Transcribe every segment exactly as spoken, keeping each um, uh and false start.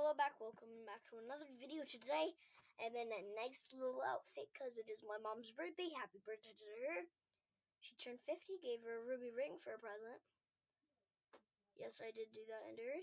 Hello back, welcome back to another video. Today I'm in a nice little outfit because it is my mom's birthday. Happy birthday to her. She turned fifty, gave her a ruby ring for a present. Yes, I did do that, Endured.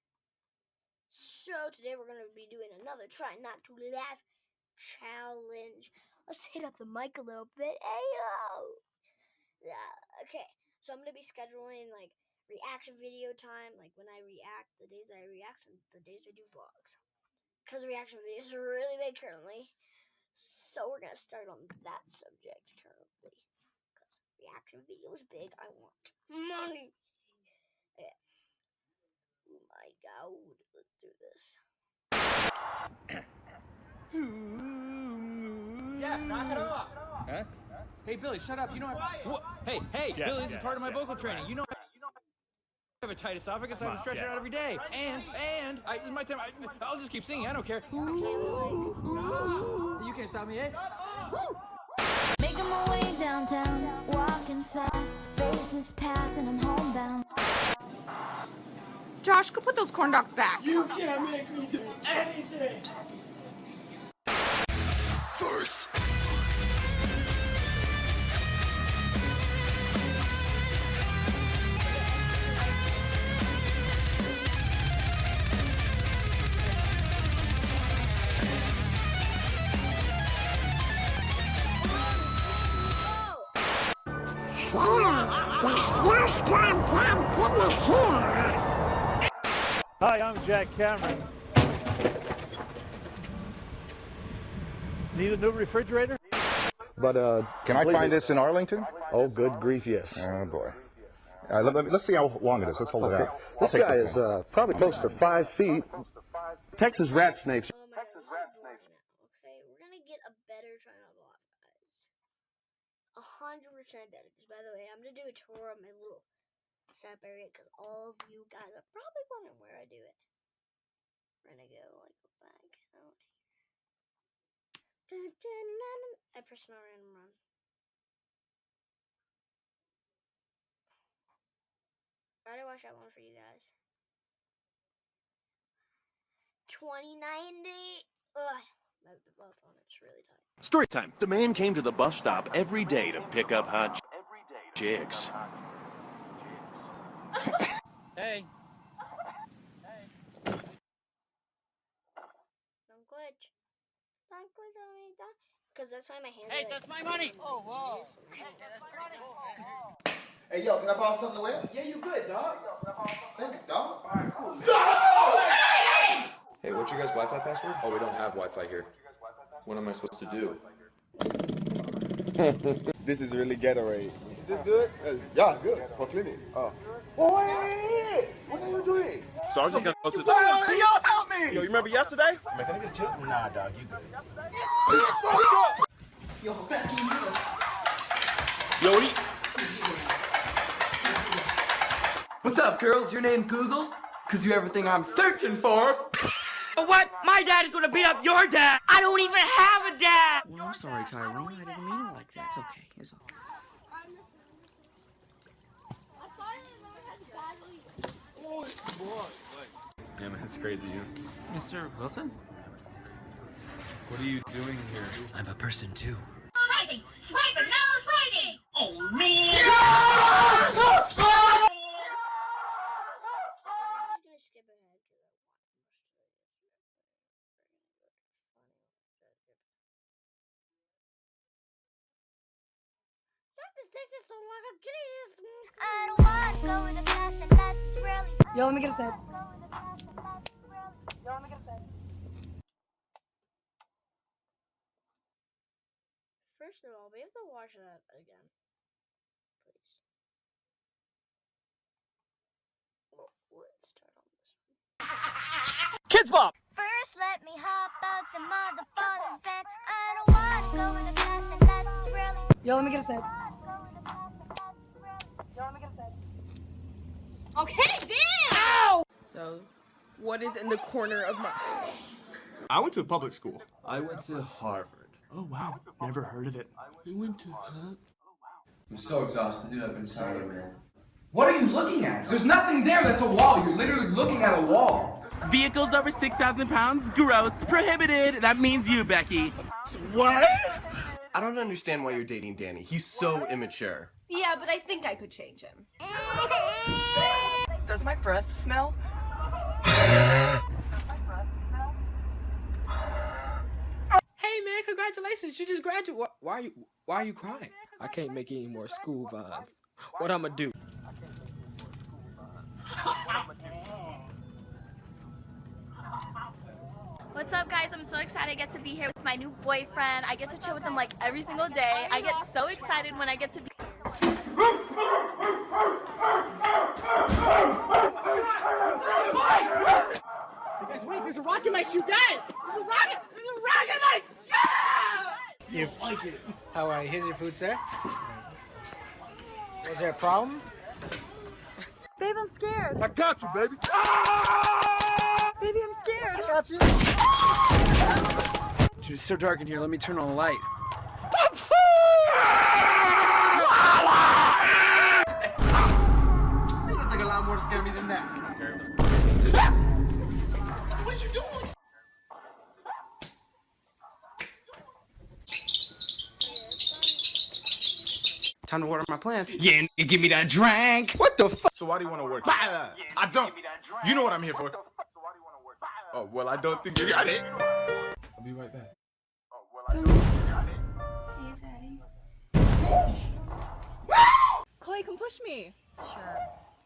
So today we're going to be doing another try not to laugh challenge. Let's hit up the mic a little bit. Ayo! Yeah, okay, so I'm going to be scheduling like reaction video time, like when I react, the days I react, and the days I do vlogs. Because reaction videos are really big currently. So we're going to start on that subject currently. Because reaction video is big, I want money. Okay. Oh my god, let's do this. Yeah, knock it off. Huh? Hey, Billy, shut up. You know what? Hey, hey, Yeah, Billy, this yeah, is part of my yeah, vocal training. You know I have a tight esophagus. I have to stretch it out every day. And, and, I, this is my time. I, I'll just keep singing. I don't care. You can't stop me, eh? Making my way downtown, walking fast, faces pass and I'm homebound. Josh, go put those corn dogs back. You can't make me do anything. First. Hi, I'm Jack Cameron. Need a new refrigerator? But uh, Can I find this in Arlington? Oh, good grief, yes. Oh boy. All right, let, let, let's see how long it is. Let's hold it Okay. out. I'll This take guy this is one. uh, probably close to five feet. Texas rat snakes. Oh my Texas rat snakes. Okay, we're gonna get a better try not to laugh, guys. A hundred percent better. Because by the way, I'm gonna do a tour of my little setup area because all of you guys are probably wondering where I do it. We're gonna go like back out here. I press my random run. I already watched that one for you guys. twenty ninety. Ugh, my belt on it's really tight. Story time. The man came to the bus stop every day to pick up hot chicks. Hey. Don't glitch. Don't glitch on me, don't. Because that's why my hands Hey, are that's like, my money. Oh, wow. Hey, yo, can I borrow something to wear? Yeah, you good, dog. Thanks, dog. Alright, cool, man. Hey, what's your guys' Wi-Fi password? Oh, we don't have Wi-Fi here. What am I supposed to do? This is really Gatorade. Is this good? Uh, yeah, good. For clinic. Oh. Oh, wait! What are you doing? So I'm just gonna go to the. Yo, yo, help me! Yo, you remember yesterday? Man, can I get a chip? Nah, dog, you good. Yo, how fast can you do this? Yo, what do you- What's up, girls? Your name Google? Cause you're everything I'm searching for. What? My dad is gonna beat up your dad. I don't even have a dad. Well, I'm sorry, Tyrone. I didn't mean it like that. It's okay. It's okay. Yeah, man, that's crazy, you. Mister Wilson? What are you doing here? I'm a person too. Swiping! Swiping! No swiping! Oh, man! I'm gonna skip ahead to the I don't wanna go in the past unless it's really. Yo, let me get a set. First of all, we have to watch that again. Please. Well, let's start on this one. Kids Bop. First, let me hop out the motherfucker's van. I don't wanna go in the past unless it's really. Yo, let me get a set. Okay, damn! Ow! So, what is in the corner of my... I went to a public school. I went to Harvard. Oh, wow. Never heard of it. You went to, huh? I'm so exhausted, dude. I've been tired, man. What are you looking at? There's nothing there that's a wall. You're literally looking at a wall. Vehicles over six thousand pounds, gross, prohibited. That means you, Becky. What? I don't understand why you're dating Danny. He's so immature. Yeah, but I think I could change him. Does my breath smell? Hey man, congratulations! You just graduated. Why are you? Why are you crying? I can't make any more school vibes. What I'ma do? What's up, guys? I'm so excited I get to be here with my new boyfriend. I get to chill with him like every single day. I get so excited when I get to be. Guys, wait, there's a rock in my shoe, guys! There's a rock! There's a rock in my shoe! You like it. How are you? Here's your food, sir. Was there a problem? Babe, I'm scared. I got you, baby. Baby, I'm scared. I got you. Dude, it's so dark in here. Let me turn on the light. It took a lot more to scare me than that. What you doing? Time to water my plants. Yeah, nigga, give me that drink. What the fuck? So why do you want to work? I don't. You know what I'm here for. Oh, well, I don't think you got it. I'll be right back. Oh, well, I don't think you got it. Hey, Daddy. Chloe, come push me. Sure.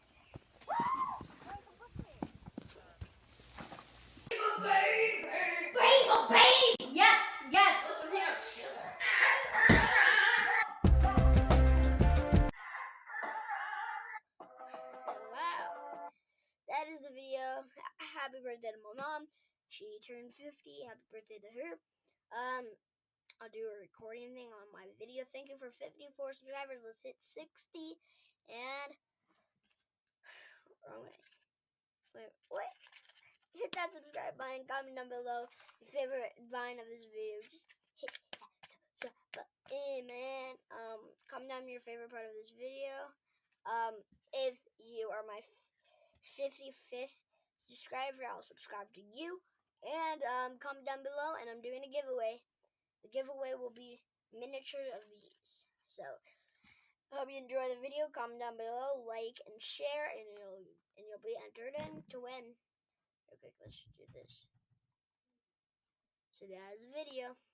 Baby, baby! Yes, yes! Listen here, sugar. Wow. That is the video. Happy birthday to my mom. She turned fifty. Happy birthday to her. Um, I'll do a recording thing on my video. Thank you for fifty-four subscribers. Let's hit sixty. And wrong way. Wait, wait. Hit that subscribe button. Comment down below your favorite line of this video. Just hit that sub button, man. Um, comment down your favorite part of this video. Um, if you are my fifty-fifth subscriber, I'll subscribe to you. And um, comment down below, and I'm doing a giveaway. The giveaway will be miniature of these. So, I hope you enjoy the video. Comment down below, like and share, and you'll and you'll be entered in to win. Okay, let's do this. So that's the video.